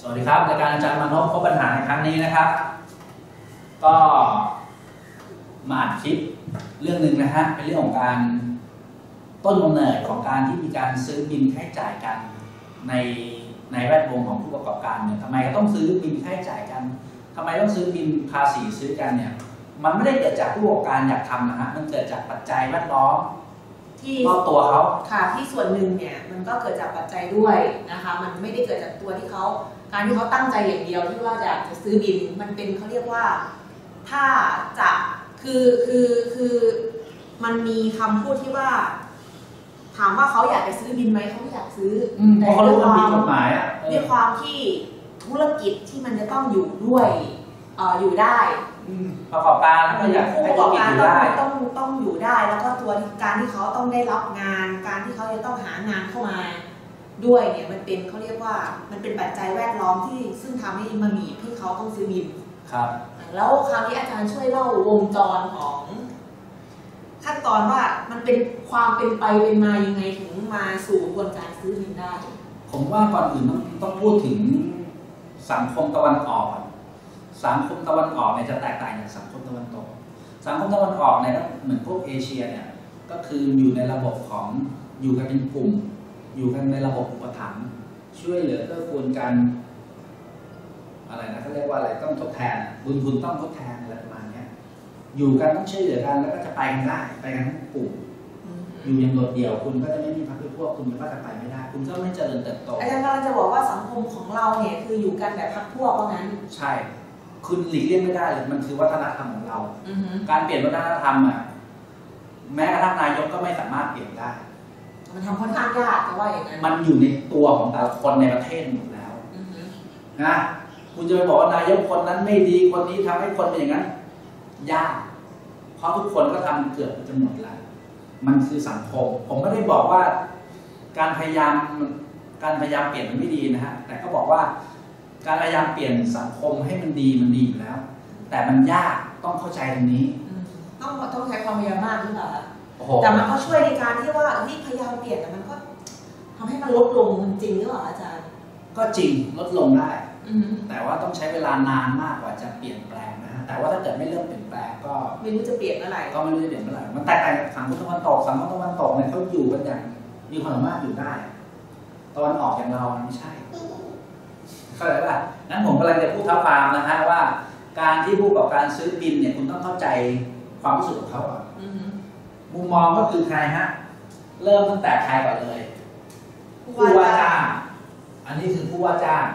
วัสดีครับรายการอาจารย์มานพพบปัญหาในครั้งนี้นะครับก็มาอัดคลิปเรื่องหนึ่งนะฮะเป็นเรื่องของการต้นกำเนิดของการที่มีการซื้อบินค่าใช้จ่ายกันในแวดวงของผู้ประกอบการเนี่ยทำไมต้องซื้อบินค่าใช้จ่ายกันทำไมต้องซื้อบินภาษีซื้อกันเนี่ยมันไม่ได้เกิดจากผู้ประกอบการอยากทำนะฮะมันเกิดจากปัจจัยแวดล้อมที่รอบตัวเขาค่ะที่ส่วนหนึ่งเนี่ยมันก็เกิดจากปัจจัยด้วยนะคะมันไม่ได้เกิดจากตัวที่เขาการที่เขาตั้งใจอย่างเดียวที่ว่าจะซื้อบินมันเป็นเขาเรียกว่าถ้าจะคือมันมีคำพูดที่ว่าถามว่าเขาอยากจะซื้อบินไหมเขาไม่อยากซื้อแต่ด้วยความที่ธุรกิจที่มันจะต้องอยู่ด้วยอยู่ได้ประกอบการก็อยากให้ธุรกิจอยู่ได้ต้องอยู่ได้แล้วก็ตัวการที่เขาต้องได้รับงานการที่เขาจะต้องหางานเข้ามาด้วยเนี่ยมันเป็นเขาเรียกว่ามันเป็นปัจจัยแวดล้อมที่ซึ่งทำให้มันมีที่เขาต้องซื้อบินครับแล้วคราวนี้อาจารย์ช่วยเล่าวงจรของขั้นตอนว่ามันเป็นความเป็นไปเป็นมายังไงถึงมาสู่กระบวนการซื้อบินได้ผมว่าก่อนอื่นต้องพูดถึงสังคมตะวันออกสังคมตะวันออกเนี่ยจะแตกต่างจากสังคมตะวันตกสังคมตะวันออกเนี่ยเหมือนพวกเอเชียเนี่ยก็คืออยู่ในระบบของอยู่กันเป็นกลุ่มอยู่กันในระบบอุปถัมภ์ช่วยเหลือเกื้อกูลกันอะไรนะเขาเรียกว่าอะไรต้องทดแทนบุญคุณต้องทดแทนอะไรประมาณนี้อยู่กันต้องช่วยเหลือกันแล้วก็จะไปกันได้ไปกันทั้งกลุ่มอยู่อย่างโดดเดี่ยวคุณก็จะไม่มีพรรคพวกคุณก็จะไปไม่ได้คุณก็ไม่เจริญเติบโตอาจารย์กำลังจะบอกว่าสังคมของเราเนี่ยคืออยู่กันแบบพรรคพวกว่างั้นใช่คุณหลีกเลี่ยงไม่ได้เลยมันคือวัฒนธรรมของเราการเปลี่ยนวัฒนธรรมอ่ะแม้กระทั่งนายกก็ไม่สามารถเปลี่ยนได้มันทำค่อนข้างยากจะว่าอย่างนั้นมันอยู่ในตัวของแต่ละคนในประเทศหมดแล้วนะคุณจะไปบอกว่านายกคนนั้นไม่ดีคนนี้ทำให้คนเป็นอย่างนั้นยากเพราะทุกคนก็ทำเกือบจะหมดแล้วมันคือสังคมผมไม่ได้บอกว่าการพยายามเปลี่ยนมันไม่ดีนะฮะแต่ก็บอกว่าการพยายามเปลี่ยนสังคมให้มันดีอยู่แล้วแต่มันยากต้องเข้าใจตรงนี้ต้องใช้ความพยายามมากหรือเปล่าแต่มันก็ช่วยในการที่ว่าพยายามเปลี่ยนแต่มันก็ทำให้มันลดลงจริงหรือเปล่าอาจารย์ก็จริงลดลงได้แต่ว่าต้องใช้เวลานานมากกว่าจะเปลี่ยนแปลงนะฮะแต่ว่าถ้าเกิดไม่เริ่มเปลี่ยนแปลงก็ไม่รู้จะเปลี่ยนเมื่อไหร่ก็ไม่รู้จะเปลี่ยนเมื่อไหร่มันแตกต่างจากสังคมตะวันตกเนี่ยเขาอยู่กันอย่างมีความสามารถอยู่ได้ตะวันออกอย่างเราไม่ใช่เข้าใจป่ะงั้นผมกำลังจะพูดท้าความนะฮะว่าการที่ผู้ประกอบการซื้อบินเนี่ยคุณต้องเข้าใจความรู้สึกของเขาก่อนมุมมองก็คือใครฮะเริ่มตั้งแต่ใครก่อนเลยผู้ว่าจ้างอันนี้คือผู้ว่าจ้าง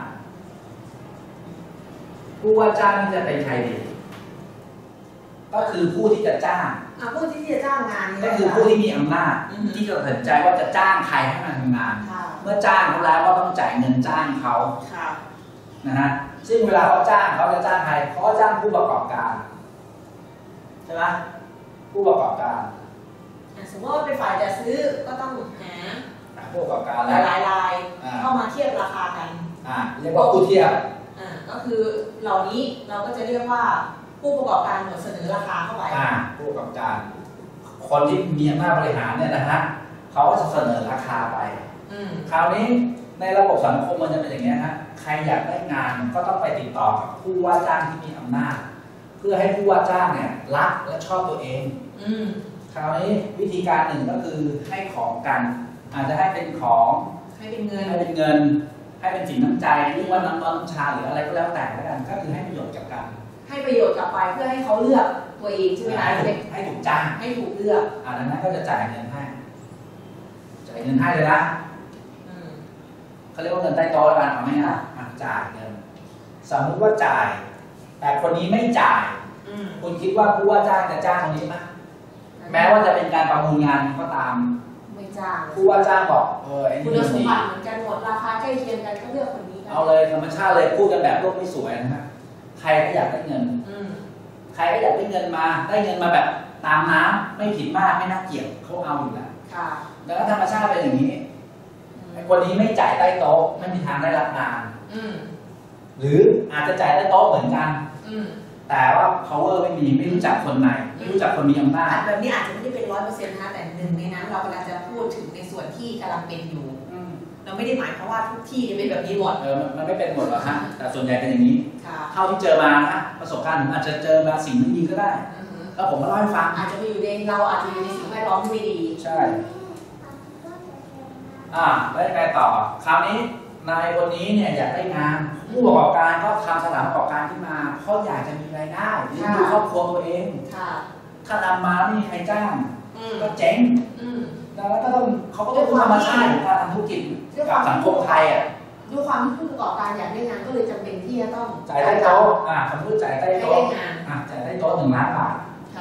ผู้ว่าจ้างนี่จะเป็นใครดีก็คือผู้ที่จะจ้างผู้ที่จะจ้างงานก็คือผู้ที่มีอำนาจที่จะตัดสินใจว่าจะจ้างใครให้มาทำงานเมื่อจ้างเขาแล้วก็ต้องจ่ายเงินจ้างเขานะฮะซึ่งเวลาเขาจ้างเขาจะจ้างใครเขาก็จ้างผู้ประกอบการใช่ไหมผู้ประกอบการสมมติว่าเป็นฝ่ายจะซื้อก็ต้องหาผู้ประกอบการหลายรายเข้ามาเทียบราคากันเรียกว่าผู้เทียบก็คือเหล่านี้เราก็จะเรียกว่าผู้ประกอบการหมดเสนอราคาเข้าไปผู้ประกอบการคนที่มีอำนาจบริหารเนี่ยนะฮะเขาก็จะเสนอราคาไปคราวนี้ในระบบสังคมมันจะเป็นอย่างนี้ฮะใครอยากได้งานก็ต้องไปติดต่อกับผู้ว่าจ้างที่มีอำนาจเพื่อให้ผู้ว่าจ้างเนี่ยรักและชอบตัวเองคราวนี้วิธีการหนึ่งก็คือให้ของกันอาจจะให้เป็นของให้เป็นเงินให้เป็นสินน้ำใจหรือว่าน้ำชาหรืออะไรก็แล้วแต่แล้วกันก็คือให้ประโยชน์กับกันให้ประโยชน์กลับไปเพื่อให้เขาเลือกตัวเองใช่ไหมคะให้ถูกจ้างให้ถูกเลือกดังนั้นก็จะจ่ายเงินให้เลยนะเขาเรียกว่าเงินใต้โต๊ะแล้วกันเอาไหมนะจ่ายเงินสมมติว่าจ่ายแต่คนนี้ไม่จ่ายคุณคิดว่าผู้ว่าจ้างจะจ้างคนนี้ไหมแม้ว่าจะเป็นการประมูลงานก็ตามไม่จ้างผู้ว่าจ้างบอกไอ้นี่คุณสมบัติเหมือนกันหมดราคาใกล้เคียงกันก็เลือกคนนี้เอาเลยธรรมชาติเลยพูดกันแบบโลกไม่สวยนะฮะใครก็อยากได้เงินใครก็อยากได้เงินมาแบบตามน้ำไม่ผิดมากไม่น่าเกลียดเขาเอาอยู่แล้วแล้วธรรมชาติเป็นอย่างนี้ไอ้คนนี้ไม่จ่ายใต้โต๊ะไม่มีทางได้รับงานหรืออาจจะจ่ายใต้โต๊ะเหมือนกันแต่ว่า power ไม่รู้จักคนไหนไม่รู้จักคนมีอำนาจแบบนี้อาจจะไม่ได้เป็น100%นะแต่หนึ่งในนั้นเรากำลังจะพูดถึงในส่วนที่กำลังเป็นอยู่เราไม่ได้หมายความว่าทุกที่จะเป็นแบบนี้หมดมันไม่เป็นหมดหรอกฮะแต่ส่วนใหญ่เป็นอย่างนี้เท่าที่เจอมานะประสบการณ์ผมอาจจะเจอมาสิ่งไม่ดีก็ได้แล้วผมมาเล่าให้ฟังอาจจะอยู่ในเราอาจจะอยู่ในสิ่งแวดล้อมที่ไม่ดีใช่แล้วยังไงต่อคราวนี้นายคนนี้เนี่ยอยากได้งานผู้ประกอบการก็ทำสถานประกอบการขึ้นมาเพราะอยากจะมีรายได้เลี้ยงดูครอบครัวตัวเองถ้าทำมาไม่มีใครจ้างก็เจ๊งแล้วก็ต้องเขาก็ต้องรู้ธรรมชาติของการทำธุรกิจกับสังคมไทยด้วยความที่ผู้ประกอบการอยากได้งานก็เลยจำเป็นที่จะต้องจ่ายใต้โต๊ะคำพูดจ่ายใต้โต๊ะจ่ายใต้โต๊ะ1 ล้านบาท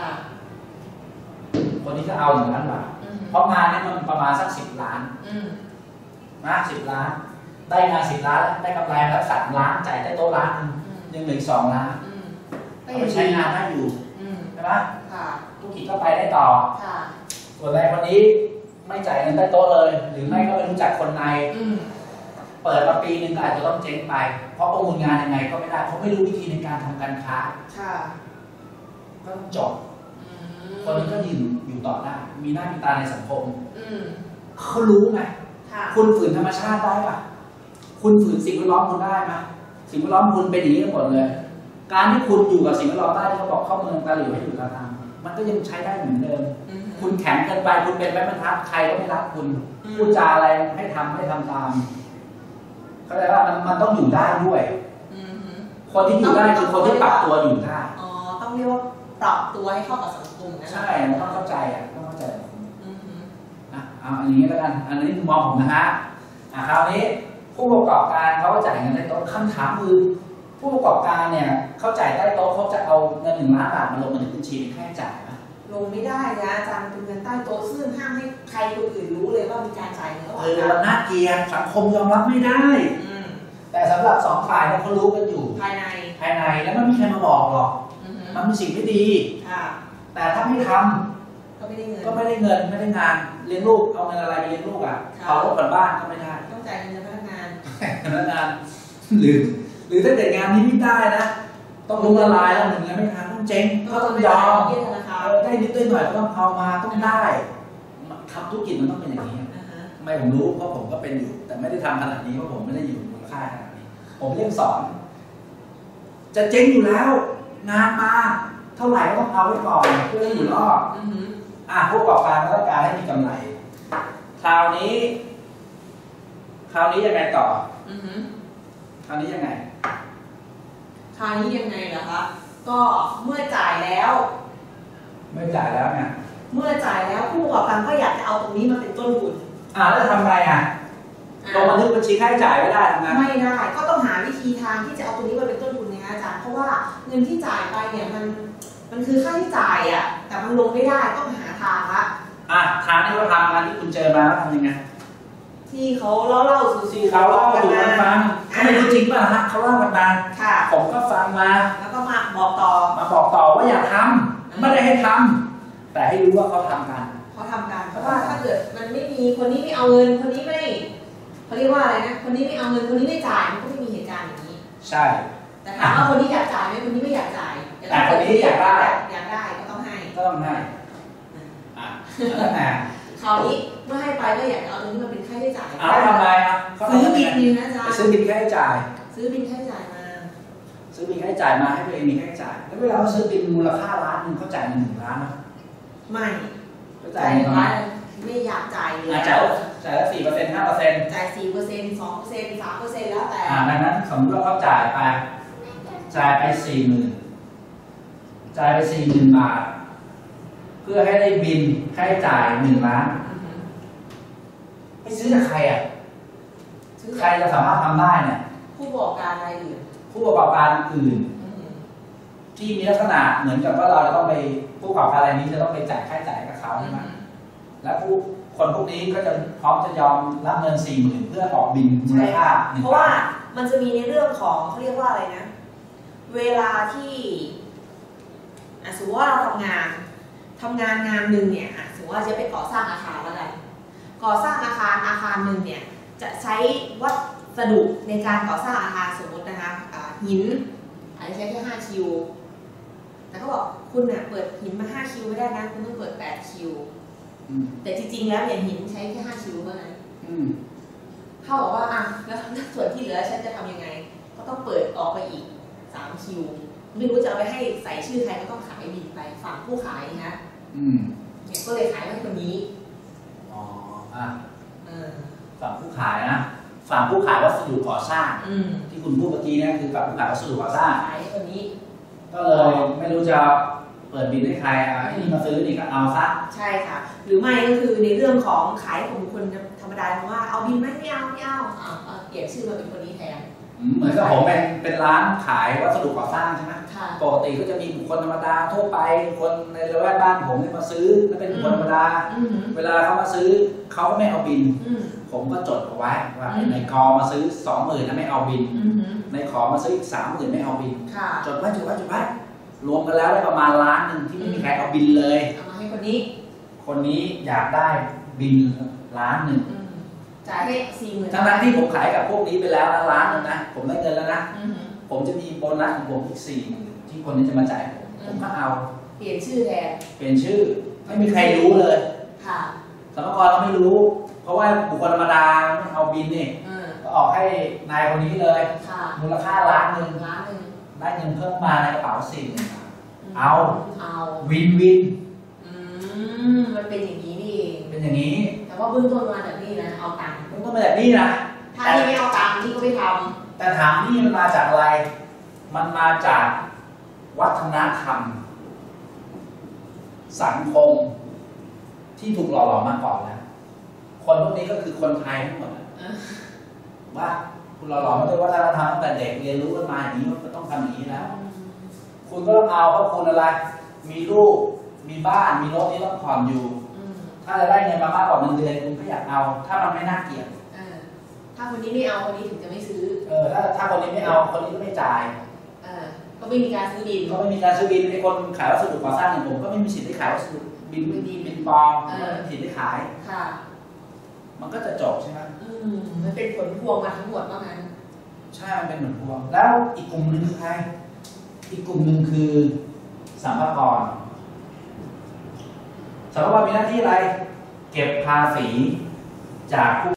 คนนี้ก็เอา1 ล้านบาทเพราะงานนี้มันประมาณสัก10 ล้านนะ10 ล้านได้งาน10 ล้านได้กำไรแล้ว3 ล้านจ่ายใต้โต๊ะ1 ล้านยังเหลือ2 ล้านก็ใช้งานได้อยู่ใช่ไหมธุรกิจก็ไปได้ต่อส่วนนายคนนี้ไม่จ่ายเงินใต้โต๊ะเลยหรือไม่ก็ไม่รู้จักคนในเปิดมาปีนึงก็อาจจะต้องเจ๊งไปเพราะประมูลงานยังไงก็ไม่ได้เขาไม่รู้วิธีในการทำการค้าก็ต้องจบคนนี้ก็อยู่ต่อได้มีหน้ามีตาในสังคมเขารู้ไงคุณฝืนธรรมชาติได้ปะคุณฝืนสิ่งแวดล้อมคุณได้ไหมสิ่งแวดล้อมคุณเป็นอย่างนี้ทั้งหมดเลยการที่คุณอยู่กับสิ่งแวดล้อมได้ที่เขาบอกเข้าเมืองตาหลิวให้อยู่ตาตามมันก็ยังใช้ได้เหมือนเดิมคุณแข็งเกินไปคุณเป็นไม้บรรทัดใครก็ไม่รักคุณพูดจาอะไรให้ทำตามเข้าใจว่ามันต้องอยู่ได้ด้วยคนที่อยู่ได้คือคนที่ปรับตัวอยู่ได้ต้องเรียกว่าปรับตัวให้เข้ากับสังคมนะใช่ต้องเข้าใจต้องเข้าใจเอาอันนี้แล้วกันอันนี้มุมมองผมนะฮะคราวนี้ผู้ประกอบการเขาก็จ่ายเงินใต้โต๊ะคำถามคือผู้ประกอบการเนี่ยเขาจ่ายใต้โต๊ะเขาจะเอาเงิน1 ล้านบาทมาลงในบัญชีเป็นค่าใช้จ่ายไหมลงไม่ได้นะอาจารย์เป็นเงินใต้โต๊ะซึ่งห้ามให้ใครคนอื่นรู้เลยว่ามีการจ่ายเงินมันน่าเกลียดสังคมยอมรับไม่ได้แต่สำหรับ2 ฝ่ายเขารู้กันอยู่ภายในแล้วมันไม่มีใครมาบอกหรอกมันเป็นสิ่งที่ดีแต่ถ้าไม่ทำก็ไม่ได้เงินไม่ได้งานเลี้ยงลูกเอาเงินอะไรไปเลี้ยงลูกเอารถผ่อนบ้านก็ไม่ได้ต้องจ่ายเงินพนักงานหรือถ้าเกิดงานนี้ไม่ได้นะต้องล้มละลายแล้ว1 เงินไม่ทันต้องเจ๊งก็ต้องยอมได้นิดหน่อยก็ต้องเอามาต้องได้ทำธุรกิจมันต้องเป็นอย่างนี้ไม่ผมรู้เพราะผมก็เป็นอยู่แต่ไม่ได้ทำขนาดนี้เพราะผมไม่ได้อยู่มูลค่าขนาดนี้ผมเรียกสอนจะเจ๊งอยู่แล้วงานมาเท่าไหร่ก็ต้องเอาไว้ก่อนเพื่อให้อยู่รอดผู้ประกอบการก็ต้องการให้มีกำไรคราวนี้ยังไงต่อคราวนี้ยังไงเหรอคะก็เมื่อจ่ายแล้วเนี่ยเมื่อจ่ายแล้วผู้ประกอบการก็อยากจะเอาตรงนี้มาเป็นต้นทุนแล้วทำไงลงบันทึกบัญชีค่าใช้จ่ายไม่ได้ทำไงไม่ได้ก็ต้องหาวิธีทางที่จะเอาตรงนี้มาเป็นต้นทุนไงอาจารย์เพราะว่าเงินที่จ่ายไปเนี่ยมันคือค่าใช้จ่ายแต่มันลงไม่ได้ต้องหาทางละทางที่เขาทำงานที่คุณเจอมาแล้วทำยังไงที่เขาเล่าสู่เขาเล่าสู่กันฟังเขาไม่รู้จริงป่ะฮะเขาเล่ากันมาผมก็ฟังมาแล้วก็มาบอกต่อว่าอย่าทำไม่ได้ให้ทำแต่ให้รู้ว่าเขาทำกันเพราะว่าถ้าเกิดมันไม่มีคนนี้ไม่เอาเงินคนนี้ไม่เขาเรียกว่าอะไรนะคนนี้ไม่เอาเงินคนนี้ไม่จ่ายมันก็ไม่มีเหตุการณ์อย่างนี้ใช่แต่ถามว่าคนนี้อยากจ่ายไหมคนนี้ไม่อยากจ่ายแต่คนนี้อยากได้ก็ต้องให้แล้วคราวนี้เมื่อให้ไปก็อยากเอาตรงนี้มาเป็นค่าใช้จ่ายทำไงซื้อบินนี่นะจ๊ะซื้อบินค่าใช้จ่ายซื้อบินค่าใช้จ่ายมาให้ตัวเองมีค่าใช้จ่ายแล้วเวลาเขาซื้อบินมูลค่า1 ล้านเขาจ่าย1 ล้านนะไม่จ่าย1 ล้านไม่อยากจ่ายเลยจ่ายละ4% 5% จ่าย4% 2% 3%แล้วแต่ดังนั้นสมมติว่าเขาจ่ายไป40,000บาทเพื่อให้ได้บินค่าใช้จ่าย1 ล้านไม่ซื้อจากใครใครจะสามารถทำได้เนี่ยผู้ประกอบการอะไรอื่นที่มีลักษณะเหมือนกับว่าเราจะต้องไปผู้ประกอบการอะไรนี้จะต้องไปจ่ายค่าใช้จ่ายกับเขาใช่ไหมและคนพวกนี้ก็จะพร้อมจะยอมรับเงิน40,000เพื่อออกบินมูลค่าเพราะว่ามันจะมีในเรื่องของเขาเรียกว่าอะไรนะเวลาที่สมมติว่าเราทำงานงานหนึ่งเนี่ยสมมติว่าจะไปก่อสร้างอาคารแล้วกันก่อสร้างอาคารหนึ่งเนี่ยจะใช้วัสดุในการก่อสร้างอาคารสมมตินะคะหินอาจจะใช้แค่5 คิวแต่เขาบอกคุณเนี่ยเปิดหินมา5 คิวไม่ได้นะคุณต้องเปิด8 คิวแต่จริงๆแล้วเนี่ยหินใช้แค่5 คิวเท่านั้นเท่ากับว่าอ่ะแล้วส่วนที่เหลือฉันจะทำยังไงก็ต้องเปิดออกไปอีก3 คิวไม่รู้จะเอาไปให้ใส่ชื่อใครก็ต้องขายบินไปฝั่งผู้ขายนะเนี่ยก็เลยขายให้คนนี้อ๋ออ่ะฝั่งผู้ขายนะฝั่งผู้ขายวัสดุก่อสร้างที่คุณพูดเมื่อกี้เนี่ยคือฝั่งผู้ขายวัสดุก่อสร้างขายคนนี้ก็เลยไม่รู้จะเปิดบินให้ใครที่มาซื้อนี่ก็เอาซะใช่ค่ะหรือไม่ก็คือในเรื่องของขายของคนธรรมดาเพราะว่าเอาบินไหมไม่เอาเปลี่ยนชื่อมาเป็นคนนี้แทนเหมือนกับผมเป็นร้านขายวัสดุก่อสร้างใช่ไหมปกติก็จะมีบุคคลธรรมดาทั่วไปคนในละแวกบ้านผมมาซื้อแล้วเป็นบุคคลธรรมดาเวลาเขามาซื้อเขาไม่เอาบินผมก็จดเอาไว้ว่าในกอมาซื้อ 20,000นะไม่เอาบินในขอมาซื้ออีก 30,000ไม่เอาบินจดไว้รวมกันแล้วได้ประมาณ1 ล้านที่ไม่มีใครเอาบินเลยเอามาให้คนนี้อยากได้บิน1 ล้านจ่ายให้40,000 ทั้งที่ผมขายกับพวกนี้ไปแล้ว1 ล้านนะผมได้เงินแล้วนะผมจะมีโบนัสของผมอีก40,000ที่คนนี้จะมาจ่ายผมก็เอาเปลี่ยนชื่อแทนเปลี่ยนชื่อไม่มีใครรู้เลยค่ะสรรพากรก็ไม่รู้เพราะว่าบุคคลธรรมดาไม่เอาบินนี่ก็ออกให้นายคนนี้เลยมูลค่า1 ล้านได้เงินเพิ่มมาในกระเป๋า40,000เอาวินมันเป็นอย่างนี้นี่เองเป็นอย่างนี้แต่ว่าเบื้องต้นมาจากนี่นะเอาตังค์เบื้องต้นมาจากนี่นะถ้าที่ไม่เอาตังค์นี่ก็ไม่ทำแต่ถามนี่มันมาจากอะไรมันมาจากวัฒนธรรมสังคมที่ถูกหล่อหลอมมาก่อนนะคนพวกนี้ก็คือคนไทยทั้งหมดว่าคุณหล่อหลอมมาด้วยวัฒนธรรมตั้งแต่เด็กเรียนรู้กันมาอย่างนี้มันต้องทำอย่างนี้แล้วคุณก็ต้องเอาเพราะคุณอะไรมีลูกมีบ้านมีรถที่ต้องผ่อนอยู่ถ้าจะได้เงินมามากกว่าเงินเดือนคุณก็อยากเอาถ้ามันไม่น่าเกลียดถ้าคนนี้ไม่เอาคนนี้ถึงจะไม่ซื้อถ้าคนนี้ไม่เอาคนนี้ก็ไม่จ่ายก็ไม่มีการซื้อบินก็ไม่มีการซื้อบินในคนขายวัสดุก่อสร้างอย่างผมก็ไม่มีสิทธิ์ได้ขายวัสดุบินปลอมไม่มีสิทธิ์ได้ขายมันก็จะจบใช่ไหมมันเป็นผลพวงมาทั้งหมดว่างั้นใช่มันเป็นผลพวงแล้วอีกกลุ่มหนึ่งคือใครอีกกลุ่มหนึ่งคือสรรพากรสรรพากรมีหน้าที่อะไรเก็บภาษีจากผู้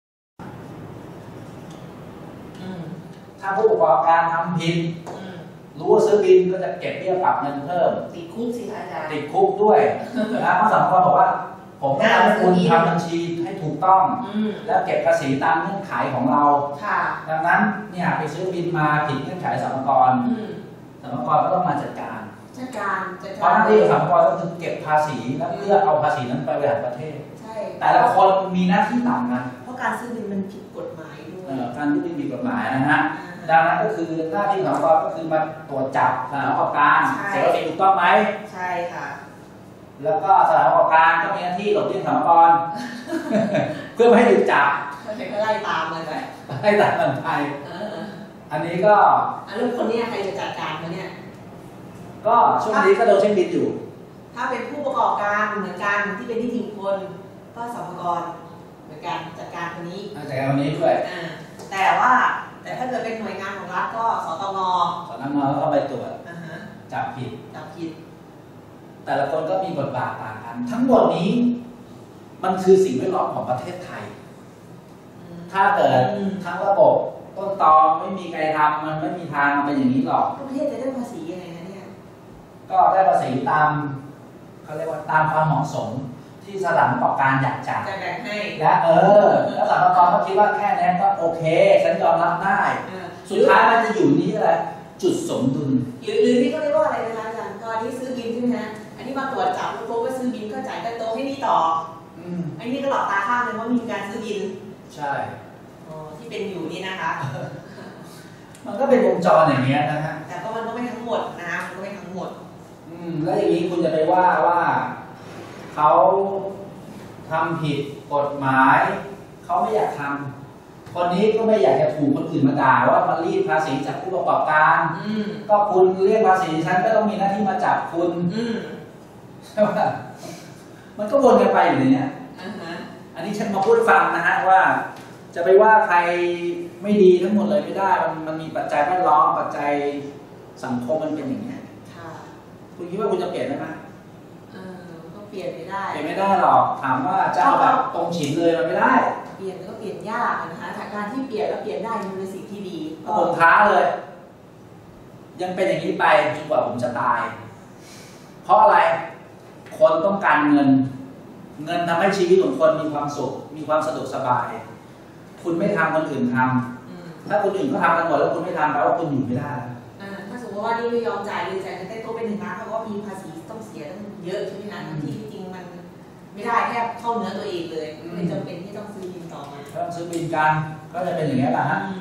ถ้าผู้ประกอบการทำผิดรู้ว่าซื้อบินก็จะเก็บเบี้ยปรับเงินเพิ่มติดคุกสิอาจารย์ติดคุกด้วยนะเพราะสรรพากรบอกว่าผมต้องให้คุณทำบัญชีให้ถูกต้องแล้วเก็บภาษีตามเงื่อนไขของเราดังนั้นเนี่ยไปซื้อบินมาผิดเงื่อนไขสรรพากรก็ต้องมาจัดการเพราะหน้าที่ของสรรพากรก็คือเก็บภาษีแล้วเพื่อเอาภาษีนั้นไปบริหารประเทศแต่ละคนมีหน้าที่ต่างกันเพราะการซื้อบินมันผิดกฎหมายด้วยการซื้อบินผิดกฎหมายนะฮะดังนั้นก็คือหน้าที่ของสรรพากรก็คือมาตรวจจับสถานประกอบการเสียภาษีถูกต้องไหมใช่ค่ะแล้วก็สถานประกอบการก็มีหน้าที่หลบเลี่ยงสรรพากรเพื่อไม่ให้ถูกจับก็ไล่ตามเลยไปไล่ตามมันไปอันนี้ก็เรื่องคนนี้ใครจะจัดการมาเนี่ยก็ช่วงนี้ก็โดนเช็คบินอยู่ถ้าเป็นผู้ประกอบการเหมือนกันที่เป็นนิติบุคคลก็สรรพากรเหมือนกันจัดการคนนี้จัดการคนนี้ด้วยแต่ถ้าเกิดเป็นหน่วยงานของรัฐก็สตงเข้าไปตรวจจับผิดแต่ละคนก็มีบทบาทต่างกันทั้งหมดนี้มันคือสิ่งแวดล้อมของประเทศไทยถ้าเกิดทั้งระบบต้นตอไม่มีใครทำมันไม่มีทางมันเป็นอย่างนี้หรอกประเทศจะได้ภาษียังไงนะเนี่ยก็ได้ภาษีตามเขาเรียกว่าตามความเหมาะสมที่สถานประกอบการอยากจ่ายจะแบ่งให้และแล้วสถานประกอบการก็คิดว่าแค่นี้ก็โอเคฉันยอมรับได้สุดท้ายมันจะอยู่นี้แหละจุดสมดุลหรือนี่ก็เรียกว่าอะไรนะอาจารย์ตอนนี้ซื้อบินใช่ไหมฮะอันนี้มาตรวจจับแล้วโป๊ก็ซื้อบินก็จ่ายแต่โตให้นี่ต่ออันนี้ก็หลอกตาข้างเลยว่ามีการซื้อบินใช่ที่เป็นอยู่นี่นะคะมันก็เป็นวงจรอย่างเงี้ยนะฮะแต่ก็มันก็ไม่ทั้งหมดนะมันก็ไม่ทั้งหมดแล้วอย่างนี้คุณจะไปว่าเขาทำผิดกฎหมายเขาไม่อยากทำคนนี้ก็ไม่อยากจะถูกคนอื่นมาด่าว่ามารีดภาษีจากผู้ประกอบการก็คุณเรียกภาษีฉันก็ต้องมีหน้าที่มาจับคุณใช่ไหมมันก็วนกันไปอยู่เนี่ยอันนี้ฉันมาพูดฟังนะฮะว่าจะไปว่าใครไม่ดีทั้งหมดเลยไม่ได้มันมีปัจจัยแวดล้อมปัจจัยสังคมมันเป็นอย่างนี้คุณคิดว่าคุณจะเปลี่ยนได้ไหมก็เปลี่ยนไม่ได้หรอกถามว่าจะเอาแบบตรงฉินเลยมันไม่ได้เปลี่ยนก็เปลี่ยนยากนะคะแต่การที่เปลี่ยนแล้วเปลี่ยนได้มันเป็นสิ่งที่ดีผมท้าเลย ยังเป็นอย่างนี้ไปจนกว่าผมจะตาย เพราะอะไรคนต้องการเงินทำให้ชีวิตของคนมีความสุขมีความสะดวกสบายคุณไม่ทำคนอื่นทำถ้าคนอื่นเขาทำกันหมดแล้วคุณไม่ทำแปลว่าคุณอยู่ไม่ได้ถ้าสมมติว่านี่ไม่ยอมจ่ายเลยจ่ายเงินใต้โต๊ะไป1 ล้านเขาก็มีภาษีต้องเสียตั้งเยอะใช่ไหมคะที่จริงมันไม่ได้แค่เข้าเนื้อตัวเองเลยไม่จำเป็นที่ต้องซื้อบินต่อมาต้องซื้อบินกันก็จะเป็นอย่างนี้แหละฮะ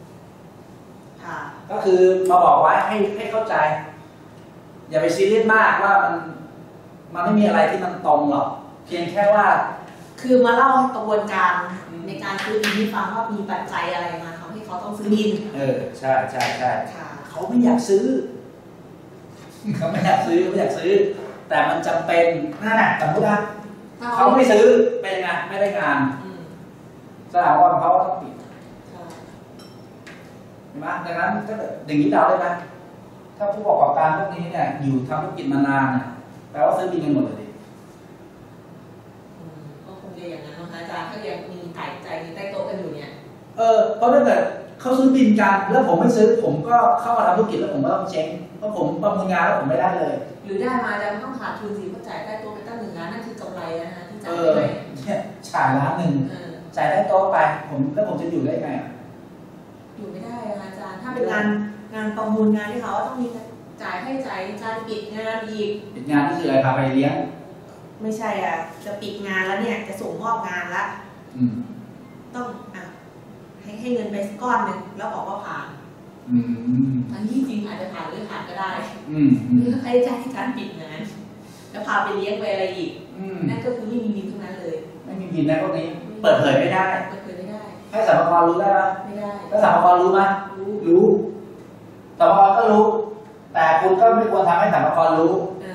ก็คือมาบอกไว้ให้เข้าใจอย่าไปซีเรียสมากว่ามันไม่มีอะไรที่มันตรงหรอกเพียงแค่ว่าคือมาเล่ากระบวนการในการซื้อบินให้ฟังว่ามีปัจจัยอะไรมาทำให้เขาต้องซื้อบินใช่เขาไม่อยากซื้อเขาไม่อยากซื้อแต่มันจำเป็นนั่นแหละสมมตินะเขาไม่ซื้อเป็นไงไม่ได้งานสถาบันเขาต้องปิดเห็นไหมดังนั้นก็อย่างนี้เดาได้ไหมถ้าผู้ประกอบการพวกนี้เนี่ยอยู่ทำธุรกิจมานานเนี่ยแปลว่าซื้อบินกันหมดเลยดิก็คงจะอย่างนั้นนะคะอาจารย์ถ้ายังมีถ่ายใจมีใต้โต๊ะกันอยู่เนี่ยเพราะถ้าเกิดเขาซื้อบินกันแล้วผมไม่ซื้อผมก็เข้ามาทำธุรกิจแล้วผมก็ต้องเช็คเพราะผมประมูลงานแล้วผมไม่ได้เลยหรือได้มาจะต้องขาดทุนสิเพราะจ่ายใต้โต๊ะไปตั้ง1 ล้านนั่นคือกำไรนะคะที่จ่ายไปเนี่ยจ่าย1 ล้านจ่ายใต้โต๊ะไปแล้วผมจะอยู่ได้ไงอยู่ไม่ได้อาจารย์ถ้าเป็นงานประมูลงานที่เขาต้องมีจ่ายให้จ่ายการปิดงานอีกปิดงานนี่คืออะไรพาไปเลี้ยงไม่ใช่จะปิดงานแล้วเนี่ยจะส่งมอบงานละต้องให้เงินไปก้อนหนึ่งแล้วบอกว่าผ่านอันนี้จริงอาจจะผ่านหรือผ่านก็ได้นี่ก็ใช้จ่ายให้การปิดงานแล้วพาไปเลี้ยงไปอะไรอีกนั่นก็คือไม่มีบินทั้งนั้นเลยไม่มีบินนะพวกนี้เปิดเผยไม่ได้ให้สรรพากรรู้ได้ไหมไม่ได้แล้วสรรพากรรู้ไหมรู้สรรพากรก็รู้แต่คุณก็ไม่ควรทำให้สรรพากรรู้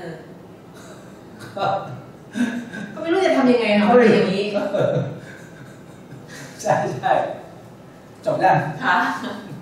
ก็ไม่รู้จะทำยังไงนะเป็นอย่างนี้ใช่จบยังค่ะ